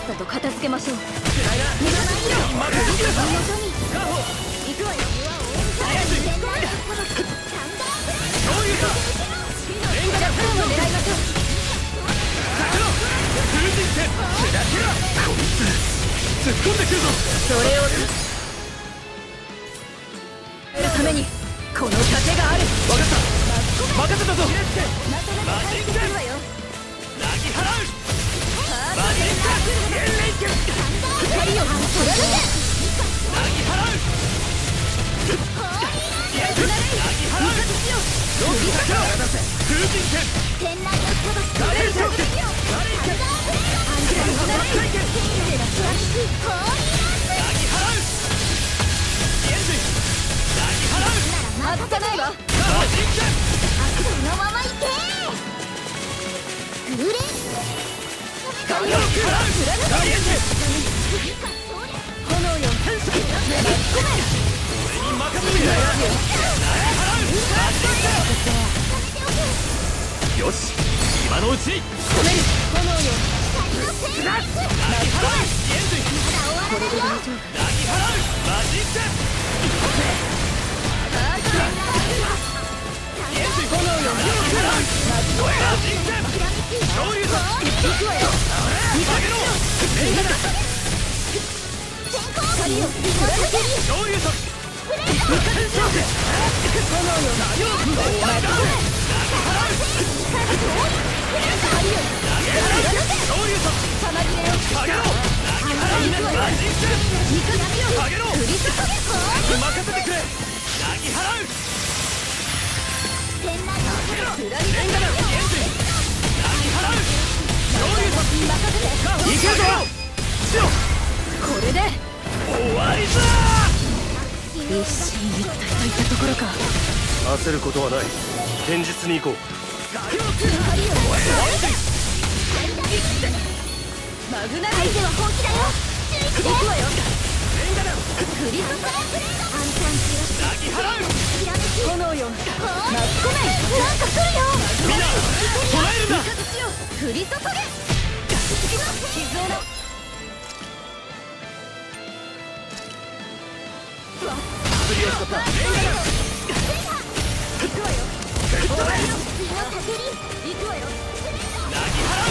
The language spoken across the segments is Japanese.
さと片付けましょう。 突っ込んでくるぞ。 それを得るためにこの盾がある。 分かった、任せたぞ。 マジンガルわよ。 なぎ払う。マジンガルエンレイク。 光をそれだけ。 なぎ払う。なぎ払う。ロックだけを出せ。風神剣。ガレージョーク。ガレージョーク。アンジェラの回転。なぎ払う。エンジン。なぎ払う。 外さないわ。 マジン剣。 そのまま行けグレーガリオンクラウンガリエンジ炎よ。 俺に任せてくれ。よし、今のうちに止める。炎よ。 なぎ払う。エンジンこれで大丈夫。 なぎ払う。マジン剣。エンジン炎よ。 なぎ払う。マジン剣。昇竜だ。 行くわよ。 下げろ。レンガだ。 光よ。 昇竜だ。 炎よ。さまぎれよ。 任せてくれ。なぎ払う。レンガだ。エンジン。なぎ払う。昇竜だ。いけるぞ。しろ。 これで終わりだ。 一進一退といったところか。 焦ることはない。現実に行こう。 マグナ相手は本気だよ。注意して。 行くわよ。 クリスタルブレード。アンチャンなぎ払う。 ひらめき。 炎よ。 なんか来るよ。 みんな捕らえるんだ。 降り注げ。傷をな。 釣りを使った。レンガだ。 行くわよ。 次の叫び。 行くわよ。 なぎ払う。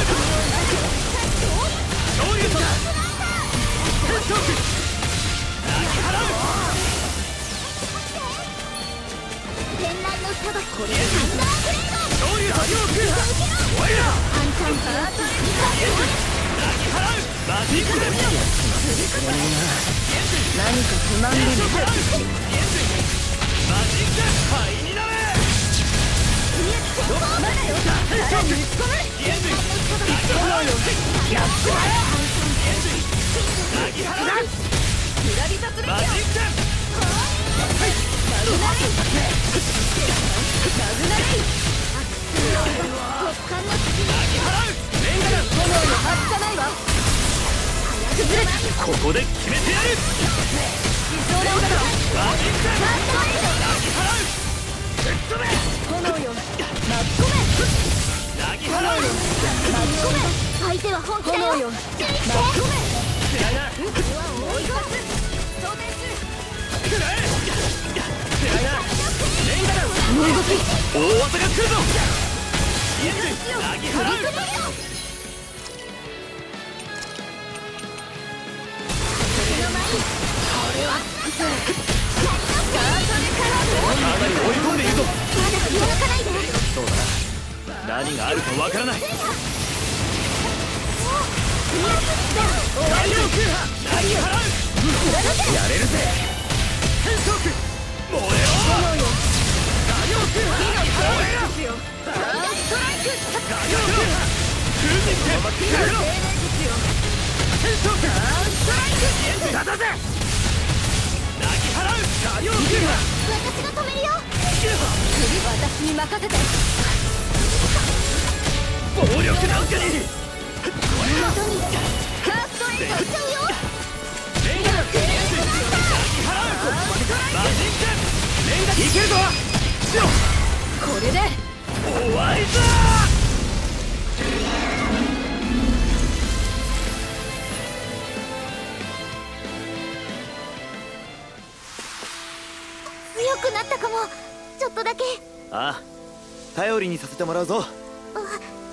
昇竜だ。ヘッドーク。なぎ払う。 天雷の裁き。 これでサンダーブレード。 昇竜だ。おいら。 アンチャンなぎ払う。マジックで見よ。 何か不満でも。 マジック灰になれ。 まだよ。さらに打ち込め。 エンジン。なぎ払うよ。 やっちまえ。 なぎ払う。 グラビタスレマジック。 マグナレイ。 なぎ払う。レンガだ。 炎よ。外さないわ。崩れた。 ここで決めてやる。 非常なお方。 マジック。なぎ払う。ぶっ飛べ。 炎よ。巻き込め。 なぎ払う。 巻き込め。 相手は本気だ炎よ。 よ。巻き込め。 くらいな。 追い越す。装填中。 くらえ。くらいな。レンガだ。 この動き。 大技が来るぞ。エンジン。なぎ払う。かなり追い込んでいるぞ。 まだ気を抜かないで。 そうだな。何があるかわからない。大量空破。なぎ払う。やれるぜ。変速。燃えろ。 炎よ。 大量空破。燃えろ。 ですよ。バーストライク。 大量空破。風神剣。やめろ。 静電ですよ。 変速。 バーストライク。 だぜ。なぎ払う。大量空破。 私が止めるよ。 次私に任せて。 暴力なんかに。 カーストエンター。 ちゃうよ。 レンガだ。なぎ払う。マジン剣。レンガいけるぞ。しろ。 これで終わりだ。 くなったかも。ちょっとだけ。 ああ、頼りにさせてもらうぞ。 あ